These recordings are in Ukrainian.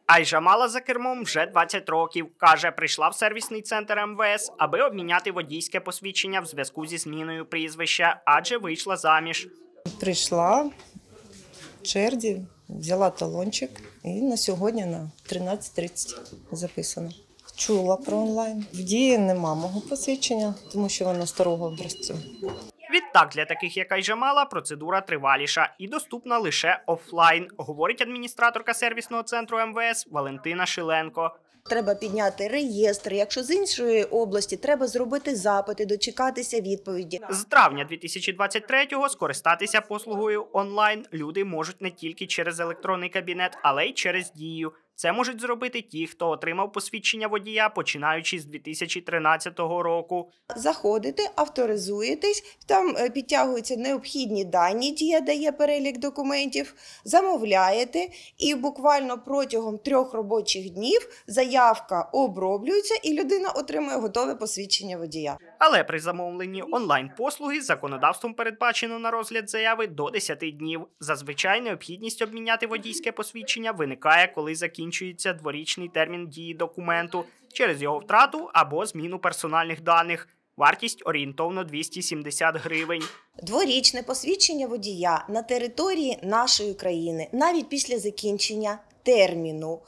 Айжа Мала за кермом вже 20 років. Каже, прийшла в сервісний центр МВС, аби обміняти водійське посвідчення в зв'язку зі зміною прізвища, адже вийшла заміж. Прийшла в черзі, взяла талончик і на сьогодні на 13:30 записано. Чула про онлайн. В дії нема мого посвідчення, тому що воно старого образцю. Відтак, для таких, як Айжа Мала, процедура триваліша і доступна лише офлайн, говорить адміністраторка сервісного центру МВС Валентина Шиленко. Треба підняти реєстр. Якщо з іншої області, треба зробити запити, дочекатися відповіді. З травня 2023-го скористатися послугою онлайн люди можуть не тільки через електронний кабінет, але й через Дію. Це можуть зробити ті, хто отримав посвідчення водія, починаючи з 2013 року. Заходите, авторизуєтесь, там підтягуються необхідні дані, Дія дає перелік документів, замовляєте і буквально протягом 3 робочих днів заявка оброблюється і людина отримує готове посвідчення водія. Але при замовленні онлайн-послуги законодавством передбачено на розгляд заяви до 10 днів. Зазвичай необхідність обміняти водійське посвідчення виникає, коли закінчується дворічний термін дії документу через його втрату або зміну персональних даних. Вартість орієнтовно 270 гривень. Дворічне посвідчення водія на території нашої країни, навіть після закінчення терміну,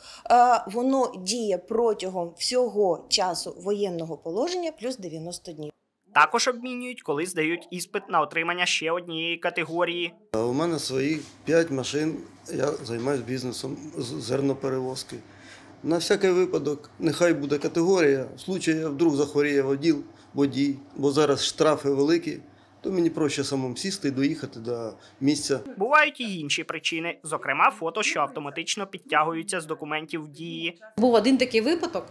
воно діє протягом всього часу воєнного положення плюс 90 днів. Також обмінюють, коли здають іспит на отримання ще однієї категорії. У мене свої 5 машин, я займаюся бізнесом з зерноперевозки. На всякий випадок, нехай буде категорія, в случаю, вдруг захворіє водій, бо зараз штрафи великі, то мені проще самому сісти і доїхати до місця. Бувають і інші причини, зокрема фото, що автоматично підтягуються з документів Дії. Був один такий випадок,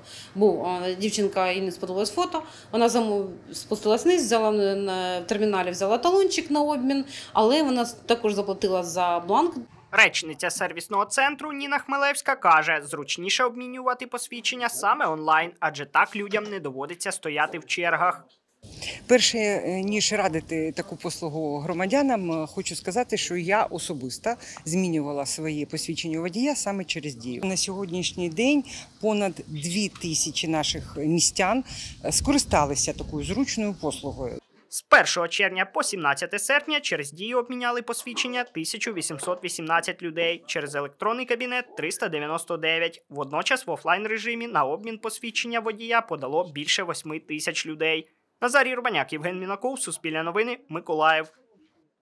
дівчинка, їй не сподобалось фото, вона спустилась вниз, взяла в терміналі, взяла талончик на обмін, але вона також заплатила за бланк. Речниця сервісного центру Ніна Хмелевська каже, зручніше обмінювати посвідчення саме онлайн, адже так людям не доводиться стояти в чергах. Перше, ніж радити таку послугу громадянам, хочу сказати, що я особисто змінювала своє посвідчення водія саме через Дію. На сьогоднішній день понад 2000 наших містян скористалися такою зручною послугою. З 1 червня по 17 серпня через Дію обміняли посвідчення 1818 людей, через електронний кабінет – 399. Водночас в офлайн-режимі на обмін посвідчення водія подало більше 8 тисяч людей. Назарій Рубаняк, Євген Мінаков, Суспільне новини, Миколаїв.